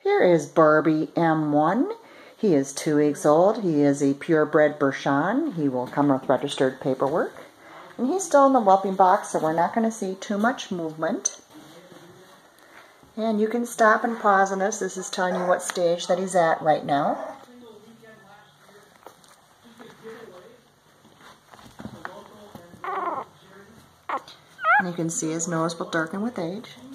Here is Barbie M1. He is 2 weeks old. He is a purebred Bichon. He will come with registered paperwork. And he's still in the whelping box, so we're not going to see too much movement. And you can stop and pause on this. This is telling you what stage that he's at right now. And you can see his nose will darken with age.